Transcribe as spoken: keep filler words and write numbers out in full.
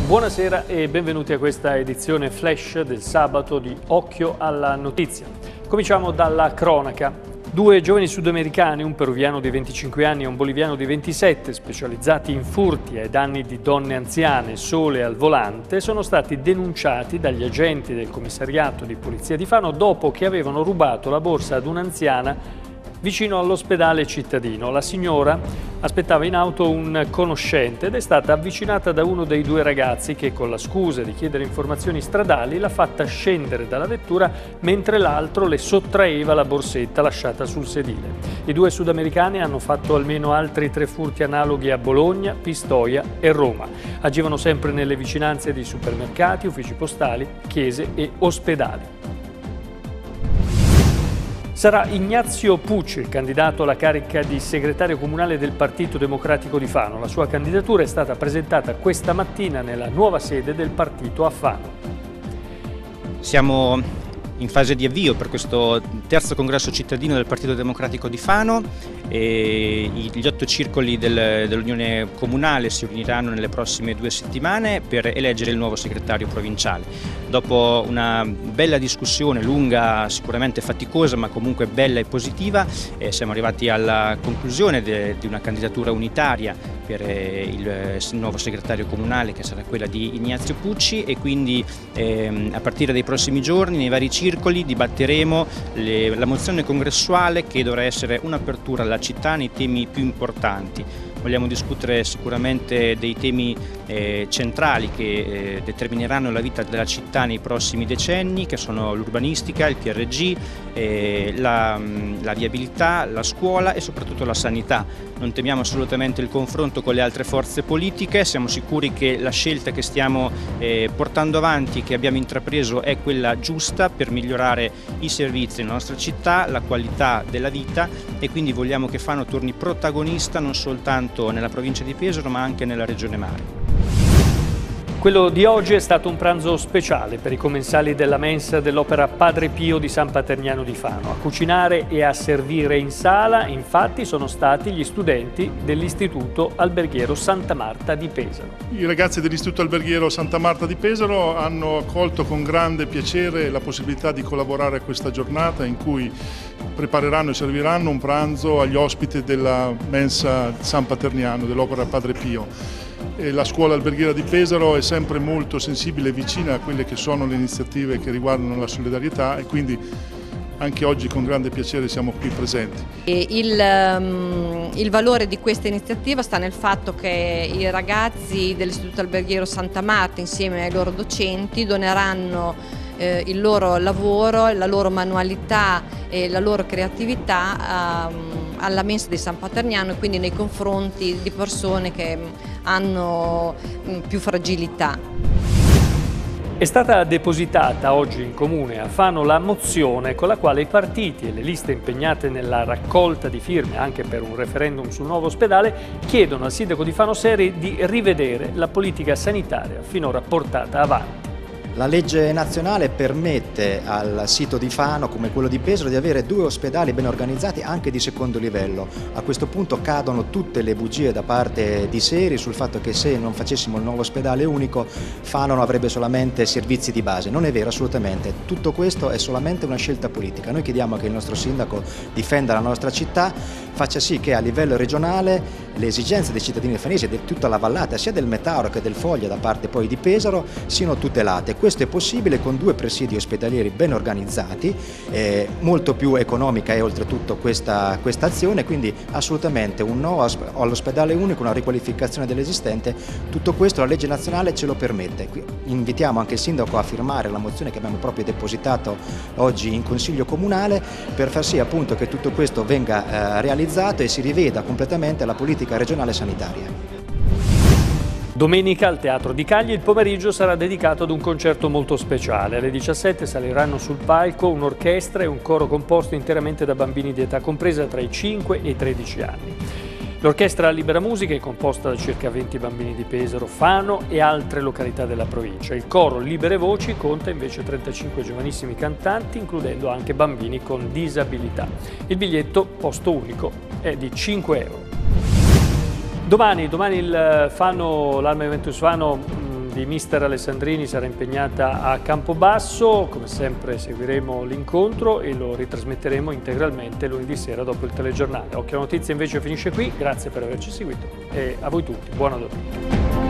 Buonasera e benvenuti a questa edizione flash del sabato di Occhio alla Notizia. Cominciamo dalla cronaca. Due giovani sudamericani, un peruviano di venticinque anni e un boliviano di ventisette, specializzati in furti ai danni di donne anziane sole al volante, sono stati denunciati dagli agenti del commissariato di polizia di Fano dopo che avevano rubato la borsa ad un'anziana vicino all'ospedale cittadino. La signora aspettava in auto un conoscente ed è stata avvicinata da uno dei due ragazzi che, con la scusa di chiedere informazioni stradali, l'ha fatta scendere dalla vettura mentre l'altro le sottraeva la borsetta lasciata sul sedile. I due sudamericani hanno fatto almeno altri tre furti analoghi a Bologna, Pistoia e Roma. Agivano sempre nelle vicinanze di supermercati, uffici postali, chiese e ospedali. Sarà Ignazio Pucci il candidato alla carica di segretario comunale del Partito Democratico di Fano. La sua candidatura è stata presentata questa mattina nella nuova sede del partito a Fano. Siamo in fase di avvio per questo terzo congresso cittadino del Partito Democratico di Fano e gli otto circoli del, dell'Unione Comunale si riuniranno nelle prossime due settimane per eleggere il nuovo segretario provinciale. Dopo una bella discussione, lunga, sicuramente faticosa, ma comunque bella e positiva, eh, siamo arrivati alla conclusione de, di una candidatura unitaria per eh, il, il nuovo segretario comunale, che sarà quella di Ignazio Pucci, e quindi eh, a partire dai prossimi giorni nei vari circoli dibatteremo le, la mozione congressuale che dovrà essere un'apertura alla città nei temi più importanti. Vogliamo discutere sicuramente dei temi eh, centrali che eh, determineranno la vita della città nei prossimi decenni, che sono l'urbanistica, il P R G, eh, la, la viabilità, la scuola e soprattutto la sanità. Non temiamo assolutamente il confronto con le altre forze politiche, siamo sicuri che la scelta che stiamo eh, portando avanti, che abbiamo intrapreso, è quella giusta per migliorare i servizi nella nostra città, la qualità della vita, e quindi vogliamo che Fano torni protagonista non soltanto nella provincia di Pesaro ma anche nella regione Marche. Quello di oggi è stato un pranzo speciale per i commensali della mensa dell'Opera Padre Pio di San Paterniano di Fano. A cucinare e a servire in sala, infatti, sono stati gli studenti dell'Istituto Alberghiero Santa Marta di Pesaro. I ragazzi dell'Istituto Alberghiero Santa Marta di Pesaro hanno accolto con grande piacere la possibilità di collaborare a questa giornata in cui prepareranno e serviranno un pranzo agli ospiti della mensa San Paterniano dell'Opera Padre Pio. E la scuola alberghiera di Pesaro è sempre molto sensibile e vicina a quelle che sono le iniziative che riguardano la solidarietà, e quindi anche oggi con grande piacere siamo qui presenti. Il, um, il valore di questa iniziativa sta nel fatto che i ragazzi dell'Istituto Alberghiero Santa Marta, insieme ai loro docenti, doneranno eh, il loro lavoro, la loro manualità e la loro creatività um, alla mensa di San Paterniano, e quindi nei confronti di persone che hanno più fragilità. È stata depositata oggi in comune a Fano la mozione con la quale i partiti e le liste impegnate nella raccolta di firme anche per un referendum sul nuovo ospedale chiedono al sindaco di Fano Serri di rivedere la politica sanitaria finora portata avanti. La legge nazionale permette al sito di Fano, come quello di Pesaro, di avere due ospedali ben organizzati anche di secondo livello. A questo punto cadono tutte le bugie da parte di Seri sul fatto che se non facessimo il nuovo ospedale unico Fano non avrebbe solamente servizi di base. Non è vero assolutamente, tutto questo è solamente una scelta politica. Noi chiediamo che il nostro sindaco difenda la nostra città, faccia sì che a livello regionale le esigenze dei cittadini fanesi e di tutta la vallata, sia del Metauro che del Foglia da parte poi di Pesaro, siano tutelate. Questo è possibile con due presidi ospedalieri ben organizzati, eh, molto più economica è oltretutto questa, questa azione, quindi assolutamente un no all'ospedale unico, una riqualificazione dell'esistente, tutto questo la legge nazionale ce lo permette. Invitiamo anche il sindaco a firmare la mozione che abbiamo proprio depositato oggi in Consiglio Comunale per far sì appunto che tutto questo venga eh, realizzato e si riveda completamente la politica regionale sanitaria. Domenica al Teatro di Cagli il pomeriggio sarà dedicato ad un concerto molto speciale. Alle diciassette saliranno sul palco un'orchestra e un coro composto interamente da bambini di età compresa tra i cinque e i tredici anni. L'orchestra Libera Musica è composta da circa venti bambini di Pesaro, Fano e altre località della provincia. Il coro Libere Voci conta invece trentacinque giovanissimi cantanti, includendo anche bambini con disabilità. Il biglietto, posto unico, è di cinque euro. Domani, domani il Fano, l'Alma Juventus Fano di mister Alessandrini sarà impegnata a Campobasso. Come sempre seguiremo l'incontro e lo ritrasmetteremo integralmente lunedì sera dopo il telegiornale. Occhio alla Notizia invece finisce qui, grazie per averci seguito e a voi tutti buona domenica.